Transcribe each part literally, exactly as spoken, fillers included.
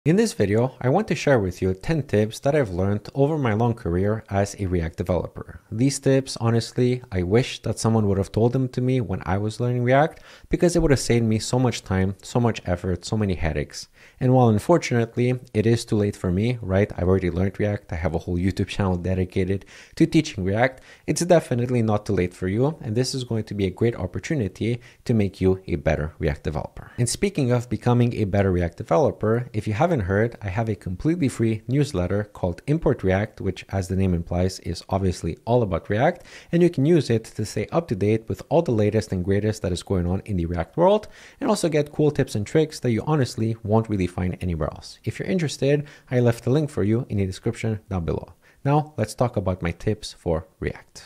In this video, I want to share with you ten tips that I've learned over my long career as a React developer. These tips, honestly, I wish that someone would have told them to me when I was learning React, because it would have saved me so much time, so much effort, so many headaches. And while unfortunately, it is too late for me, right? I've already learned React. I have a whole YouTube channel dedicated to teaching React. It's definitely not too late for you. And this is going to be a great opportunity to make you a better React developer. And speaking of becoming a better React developer, if you haven't heard, I have a completely free newsletter called Import React, which, as the name implies, is obviously all about React. And you can use it to stay up to date with all the latest and greatest that is going on in the React world, and also get cool tips and tricks that you honestly won't really find anywhere else. If you're interested, I left a link for you in the description down below. Now let's talk about my tips for React.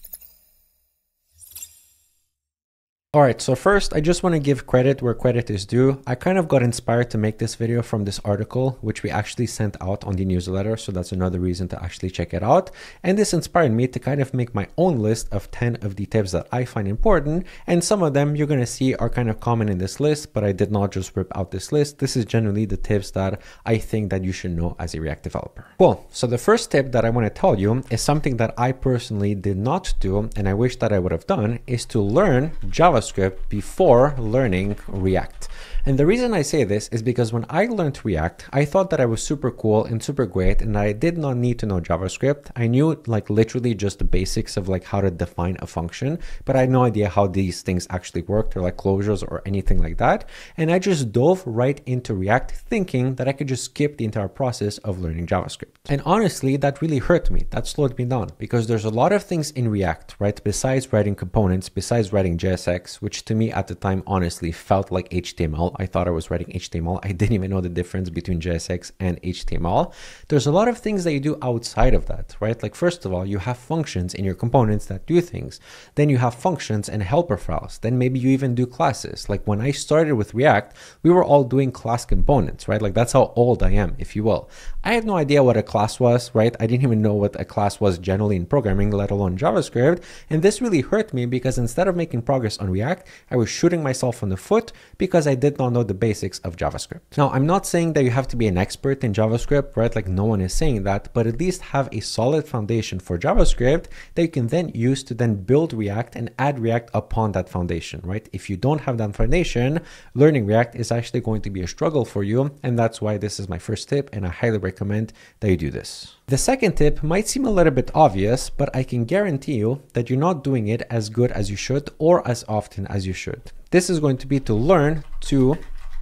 Alright, so first I just want to give credit where credit is due. I kind of got inspired to make this video from this article, which we actually sent out on the newsletter, so that's another reason to actually check it out. And this inspired me to kind of make my own list of ten of the tips that I find important, and some of them you're going to see are kind of common in this list, but I did not just rip out this list. This is generally the tips that I think that you should know as a React developer. Cool, so the first tip that I want to tell you is something that I personally did not do, and I wish that I would have done, is to learn JavaScript before learning React. And the reason I say this is because when I learned React, I thought that I was super cool and super great, and I did not need to know JavaScript. I knew like literally just the basics of like how to define a function, but I had no idea how these things actually worked, or like closures or anything like that. And I just dove right into React thinking that I could just skip the entire process of learning JavaScript. And honestly, that really hurt me. That slowed me down, because there's a lot of things in React, right? Besides writing components, besides writing J S X, which to me at the time honestly felt like H T M L. I thought I was writing H T M L. I didn't even know the difference between J S X and H T M L. There's a lot of things that you do outside of that, right? Like first of all, you have functions in your components that do things. Then you have functions and helper files. Then maybe you even do classes. Like when I started with React, we were all doing class components, right? Like that's how old I am, if you will. I had no idea what a class was, right? I didn't even know what a class was generally in programming, let alone JavaScript. And this really hurt me, because instead of making progress on React, I was shooting myself in the foot because I did not know the basics of JavaScript. Now, I'm not saying that you have to be an expert in JavaScript, right? Like no one is saying that, but at least have a solid foundation for JavaScript that you can then use to then build React and add React upon that foundation, right? If you don't have that foundation, learning React is actually going to be a struggle for you. And that's why this is my first tip, and I highly recommend that you do this. The second tip might seem a little bit obvious, but I can guarantee you that you're not doing it as good as you should or as often as you should. This is going to be to learn to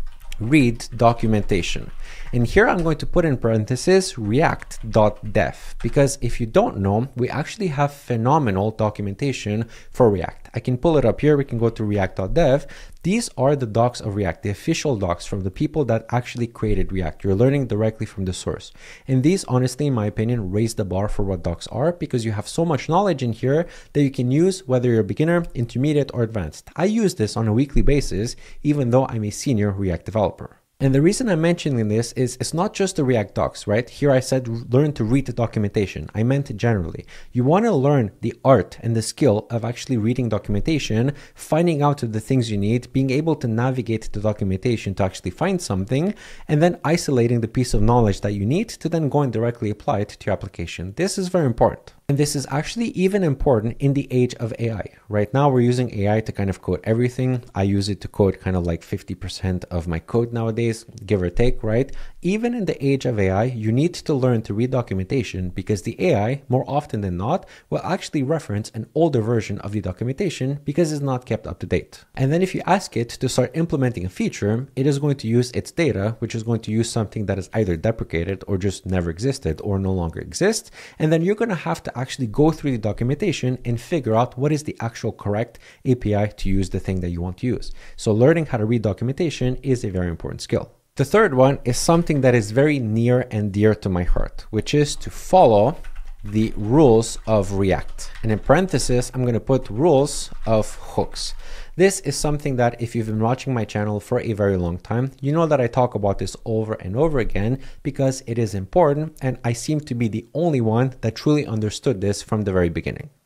read documentation. And here I'm going to put in parentheses react.dev, because if you don't know, we actually have phenomenal documentation for React. I can pull it up here. We can go to react.dev. These are the docs of React, the official docs from the people that actually created React. You're learning directly from the source. And these, honestly, in my opinion, raise the bar for what docs are, because you have so much knowledge in here that you can use whether you're a beginner, intermediate, or advanced. I use this on a weekly basis, even though I'm a senior React developer. And the reason I'm mentioning this is it's not just the React docs, right? Here I said learn to read the documentation. I meant it generally. You want to learn the art and the skill of actually reading documentation, finding out the things you need, being able to navigate the documentation to actually find something, and then isolating the piece of knowledge that you need to then go and directly apply it to your application. This is very important. And this is actually even important in the age of A I. Right now, we're using A I to kind of code everything. I use it to code kind of like fifty percent of my code nowadays, give or take, right? Even in the age of A I, you need to learn to read documentation, because the A I, more often than not, will actually reference an older version of the documentation because it's not kept up to date. And then if you ask it to start implementing a feature, it is going to use its data, which is going to use something that is either deprecated or just never existed or no longer exists. And then you're going to have to actually go through the documentation and figure out what is the actual correct A P I to use the thing that you want to use. So learning how to read documentation is a very important skill. The third one is something that is very near and dear to my heart, which is to follow the rules of React. And in parentheses, I'm going to put rules of hooks. This is something that if you've been watching my channel for a very long time, you know that I talk about this over and over again because it is important, and I seem to be the only one that truly understood this from the very beginning.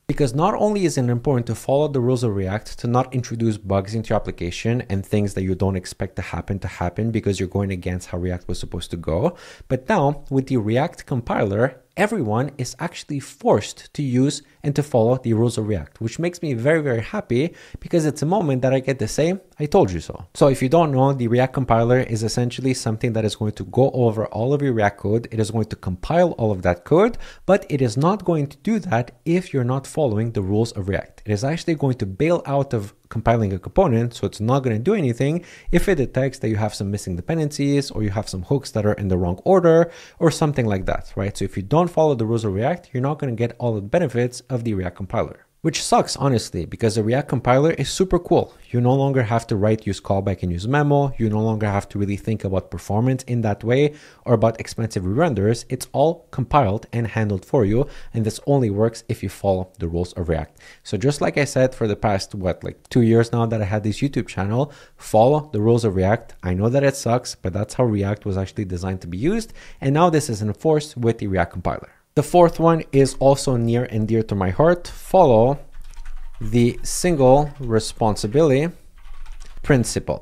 Because not only is it important to follow the rules of React to not introduce bugs into your application and things that you don't expect to happen to happen because you're going against how React was supposed to go, but now with the React compiler, everyone is actually forced to use and to follow the rules of React, which makes me very, very happy because it's a moment that I get to say, I told you so. So if you don't know, the React compiler is essentially something that is going to go over all of your React code. It is going to compile all of that code, but it is not going to do that if you're not following the rules of React. It is actually going to bail out of compiling a component, so it's not going to do anything if it detects that you have some missing dependencies or you have some hooks that are in the wrong order or something like that, right? So if you don't follow the rules of React, you're not going to get all the benefits of the React compiler. Which sucks, honestly, because the React compiler is super cool. You no longer have to write use callback and use memo. You no longer have to really think about performance in that way or about expensive re-renders. It's all compiled and handled for you. And this only works if you follow the rules of React. So just like I said, for the past, what, like two years now that I had this YouTube channel, follow the rules of React. I know that it sucks, but that's how React was actually designed to be used. And now this is enforced with the React compiler. The fourth one is also near and dear to my heart. Follow the single responsibility principle.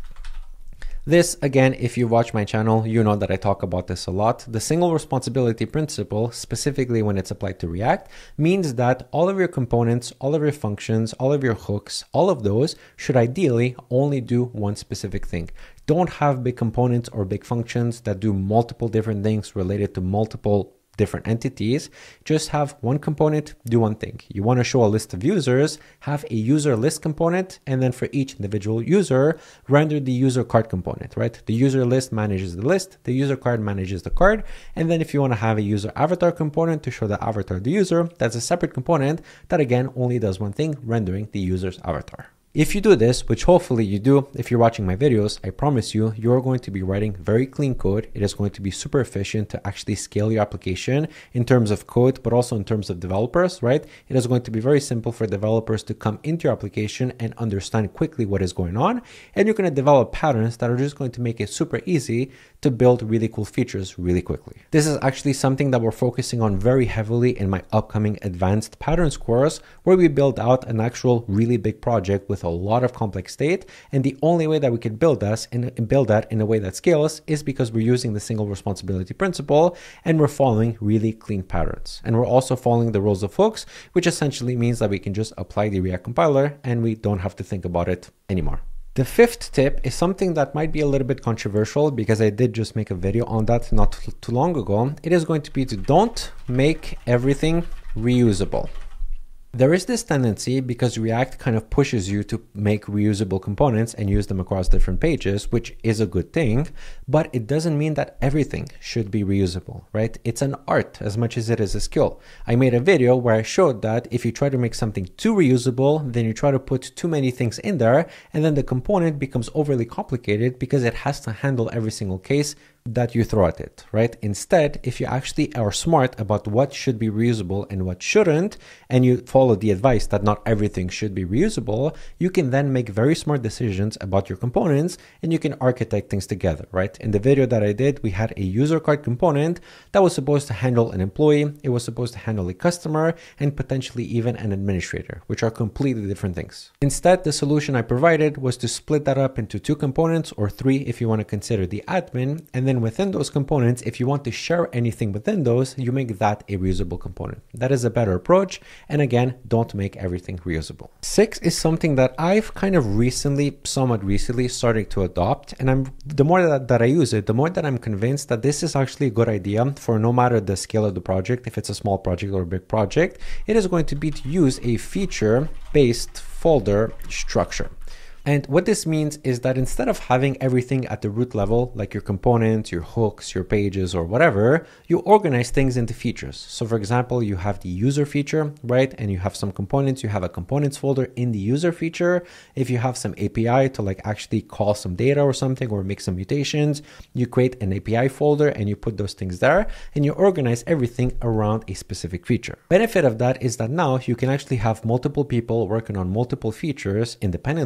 This, again, if you watch my channel, you know that I talk about this a lot. The single responsibility principle, specifically when it's applied to React, means that all of your components, all of your functions, all of your hooks, all of those should ideally only do one specific thing. Don't have big components or big functions that do multiple different things related to multiple different entities. Just have one component, do one thing. You want to show a list of users, have a user list component, and then for each individual user, render the user card component, right? The user list manages the list, the user card manages the card, and then if you want to have a user avatar component to show the avatar of the user, that's a separate component that again only does one thing, rendering the user's avatar. If you do this, which hopefully you do, if you're watching my videos, I promise you, you're going to be writing very clean code. It is going to be super efficient to actually scale your application in terms of code, but also in terms of developers, right? It is going to be very simple for developers to come into your application and understand quickly what is going on. And you're going to develop patterns that are just going to make it super easy to build really cool features really quickly. This is actually something that we're focusing on very heavily in my upcoming advanced patterns course, where we build out an actual really big project with a lot of complex state, and the only way that we can build this and build that in a way that scales is because we're using the single responsibility principle and we're following really clean patterns. And we're also following the rules of hooks, which essentially means that we can just apply the React compiler and we don't have to think about it anymore. The fifth tip is something that might be a little bit controversial because I did just make a video on that not too long ago. It is going to be to don't make everything reusable. There is this tendency, because React kind of pushes you to make reusable components and use them across different pages, which is a good thing, but it doesn't mean that everything should be reusable, right? It's an art as much as it is a skill. I made a video where I showed that if you try to make something too reusable, then you try to put too many things in there, and then the component becomes overly complicated because it has to handle every single case that you throw at it, right? Instead, if you actually are smart about what should be reusable and what shouldn't, and you follow the advice that not everything should be reusable, you can then make very smart decisions about your components and you can architect things together, right? In the video that I did, we had a user card component that was supposed to handle an employee, it was supposed to handle a customer, and potentially even an administrator, which are completely different things. Instead, the solution I provided was to split that up into two components, or three if you want to consider the admin, and then within those components, if you want to share anything within those, you make that a reusable component. That is a better approach. And again, don't make everything reusable. Six is something that I've kind of recently, somewhat recently started to adopt. And I'm the more that, that I use it, the more that I'm convinced that this is actually a good idea for no matter the scale of the project, if it's a small project or a big project, it is going to be to use a feature-based folder structure. And what this means is that instead of having everything at the root level, like your components, your hooks, your pages, or whatever, you organize things into features. So for example, you have the user feature, right? And you have some components, you have a components folder in the user feature. If you have some A P I to like actually call some data or something or make some mutations, you create an A P I folder and you put those things there and you organize everything around a specific feature. Benefit of that is that now you can actually have multiple people working on multiple features independently without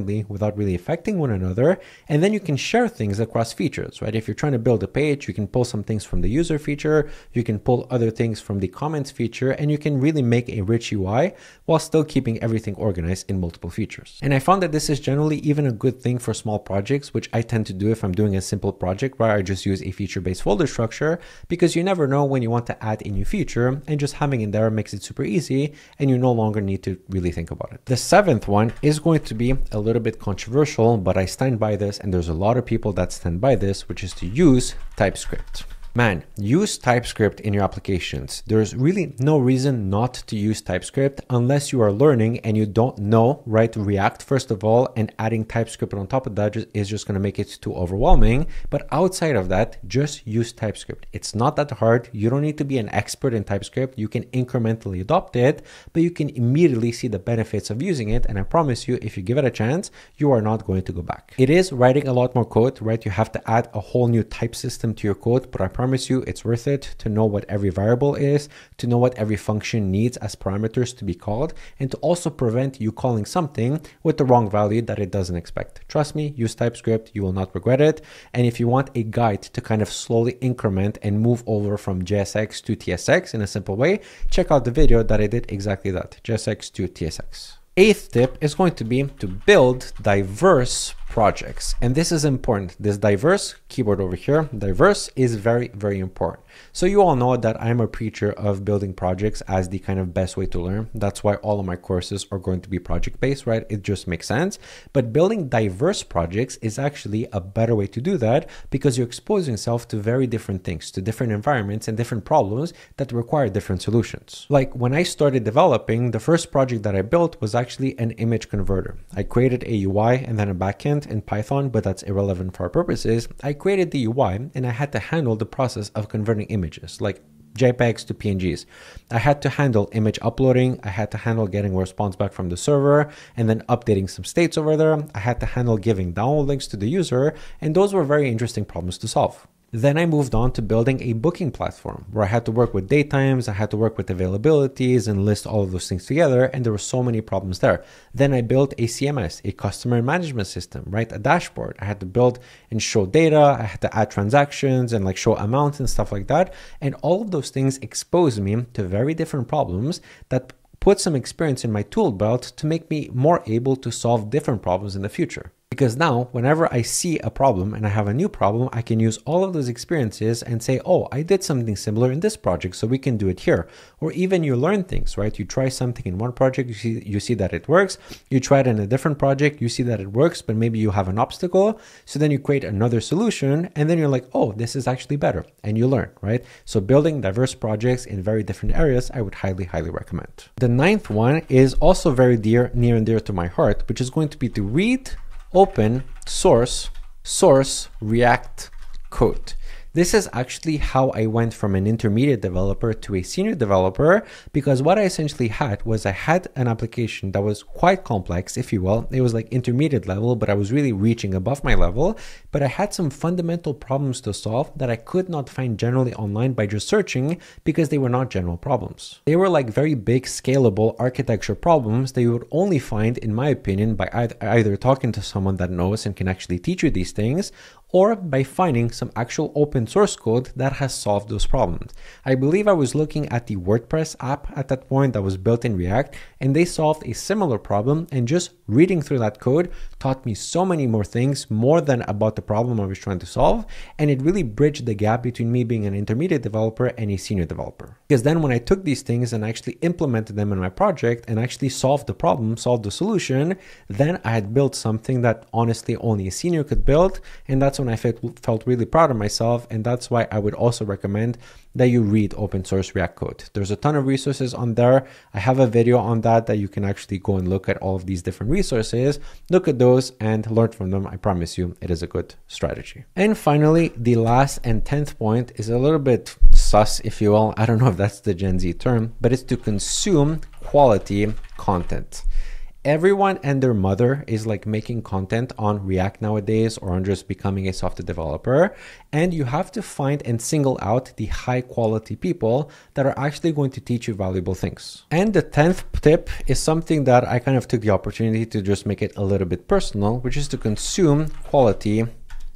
without really affecting one another. And then you can share things across features, right? If you're trying to build a page, you can pull some things from the user feature, you can pull other things from the comments feature, and you can really make a rich U I while still keeping everything organized in multiple features. And I found that this is generally even a good thing for small projects, which I tend to do if I'm doing a simple project where I just use a feature-based folder structure, because you never know when you want to add a new feature, and just having it there makes it super easy and you no longer need to really think about it. The seventh one is going to be a little bit controversial, but I stand by this, and there's a lot of people that stand by this, which is to use TypeScript. Man, use TypeScript in your applications. There's really no reason not to use TypeScript unless you are learning and you don't know, right, React first of all, and adding TypeScript on top of that is just going to make it too overwhelming. But outside of that, just use TypeScript. It's not that hard. You don't need to be an expert in TypeScript. You can incrementally adopt it, but you can immediately see the benefits of using it. And I promise you, if you give it a chance, you are not going to go back. It is writing a lot more code, right? You have to add a whole new type system to your code, but I promise promise you it's worth it to know what every variable is, to know what every function needs as parameters to be called, and to also prevent you calling something with the wrong value that it doesn't expect. Trust me, use TypeScript, you will not regret it. And if you want a guide to kind of slowly increment and move over from J S X to T S X in a simple way, check out the video that I did exactly that, J S X to T S X. Eighth tip is going to be to build diverse projects. And this is important. This diverse keyword over here, diverse, is very, very important. So you all know that I'm a preacher of building projects as the kind of best way to learn. That's why all of my courses are going to be project-based, right? It just makes sense. But building diverse projects is actually a better way to do that, because you're exposing yourself to very different things, to different environments and different problems that require different solutions. Like when I started developing, the first project that I built was actually an image converter. I created a U I and then a backend in Python, but that's irrelevant for our purposes. I created the U I and I had to handle the process of converting images like JPEGs to P N Gs. I had to handle image uploading. I had to handle getting a response back from the server and then updating some states over there. I had to handle giving download links to the user, and those were very interesting problems to solve. Then I moved on to building a booking platform where I had to work with date times, I had to work with availabilities and list all of those things together, and there were so many problems there. Then I built a C M S, a customer management system, right? A dashboard. I had to build and show data, I had to add transactions and like show amounts and stuff like that. And all of those things exposed me to very different problems that put some experience in my tool belt to make me more able to solve different problems in the future. Because now, whenever I see a problem and I have a new problem, I can use all of those experiences and say, oh, I did something similar in this project, so we can do it here. Or even you learn things, right? You try something in one project, you see, you see that it works. You try it in a different project, you see that it works, but maybe you have an obstacle. So then you create another solution, and then you're like, oh, this is actually better. And you learn, right? So building diverse projects in very different areas, I would highly, highly recommend. The ninth one is also very dear, near and dear to my heart, which is going to be to read open source source React code. This is actually how I went from an intermediate developer to a senior developer, because what I essentially had was I had an application that was quite complex, if you will. It was like intermediate level, but I was really reaching above my level. But I had some fundamental problems to solve that I could not find generally online by just searching, because they were not general problems. They were like very big scalable architecture problems that you would only find, in my opinion, by either talking to someone that knows and can actually teach you these things, or by finding some actual open source code that has solved those problems. I believe I was looking at the WordPress app at that point that was built in React, and they solved a similar problem, and just reading through that code taught me so many more things, more than about the problem I was trying to solve, and it really bridged the gap between me being an intermediate developer and a senior developer. Because then when I took these things and actually implemented them in my project and actually solved the problem, solved the solution, then I had built something that honestly only a senior could build, and that's when I felt, felt really proud of myself. And that's why I would also recommend that you read open source React code. There's a ton of resources on there. I have a video on that that you can actually go and look at all of these different resources, look at those and learn from them. I promise you it is a good strategy. And finally, the last and tenth point is a little bit sus, if you will. I don't know if that's the Gen Z term, but it's to consume quality content. everyone and their mother is like making content on React nowadays or on just becoming a software developer. And you have to find and single out the high quality people that are actually going to teach you valuable things. And the tenth tip is something that I kind of took the opportunity to just make it a little bit personal, which is to consume quality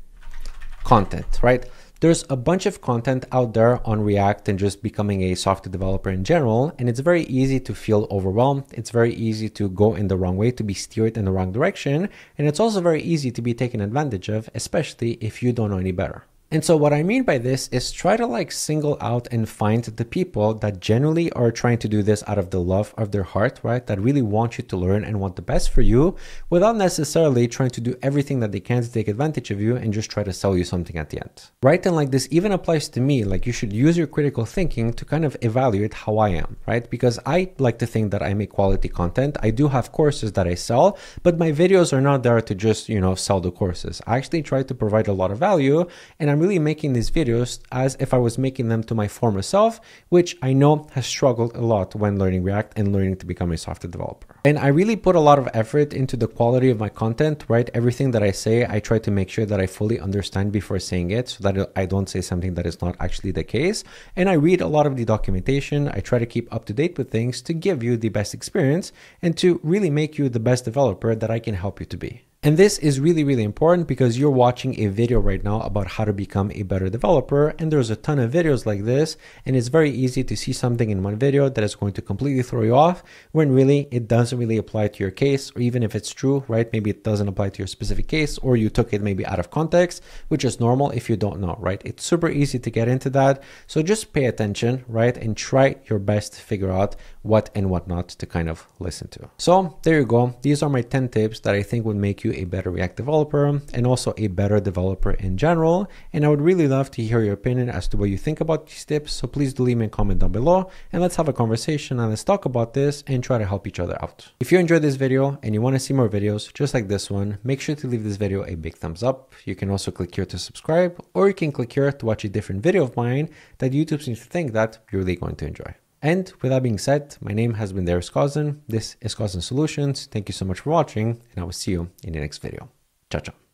content, right? There's a bunch of content out there on React and just becoming a software developer in general, and it's very easy to feel overwhelmed. It's very easy to go in the wrong way, to be steered in the wrong direction, and it's also very easy to be taken advantage of, especially if you don't know any better. And so what I mean by this is try to like single out and find the people that generally are trying to do this out of the love of their heart, right? That really want you to learn and want the best for you without necessarily trying to do everything that they can to take advantage of you and just try to sell you something at the end, right? And like this even applies to me, like you should use your critical thinking to kind of evaluate how I am, right? Because I like to think that I make quality content. I do have courses that I sell, but my videos are not there to just, you know, sell the courses. I actually try to provide a lot of value, and I'm really making these videos as if I was making them to my former self, which I know has struggled a lot when learning React and learning to become a software developer. And I really put a lot of effort into the quality of my content, right? Everything that I say, I try to make sure that I fully understand before saying it so that I don't say something that is not actually the case. And I read a lot of the documentation. I try to keep up to date with things to give you the best experience and to really make you the best developer that I can help you to be. And this is really, really important because you're watching a video right now about how to become a better developer. And there's a ton of videos like this. And it's very easy to see something in one video that is going to completely throw you off when really it doesn't really apply to your case. Or even if it's true, right? Maybe it doesn't apply to your specific case, or you took it maybe out of context, which is normal if you don't know, right? It's super easy to get into that. So just pay attention, right? And try your best to figure out what and what not to kind of listen to. So there you go. These are my ten tips that I think would make you a better React developer and also a better developer in general. And I would really love to hear your opinion as to what you think about these tips. So please do leave me a comment down below and let's have a conversation and let's talk about this and try to help each other out. If you enjoyed this video and you want to see more videos just like this one, make sure to leave this video a big thumbs up. You can also click here to subscribe, or you can click here to watch a different video of mine that YouTube seems to think that you're really going to enjoy. And with that being said, my name has been VSCode. This is VSCode Solutions. Thank you so much for watching, and I will see you in the next video. Ciao, ciao.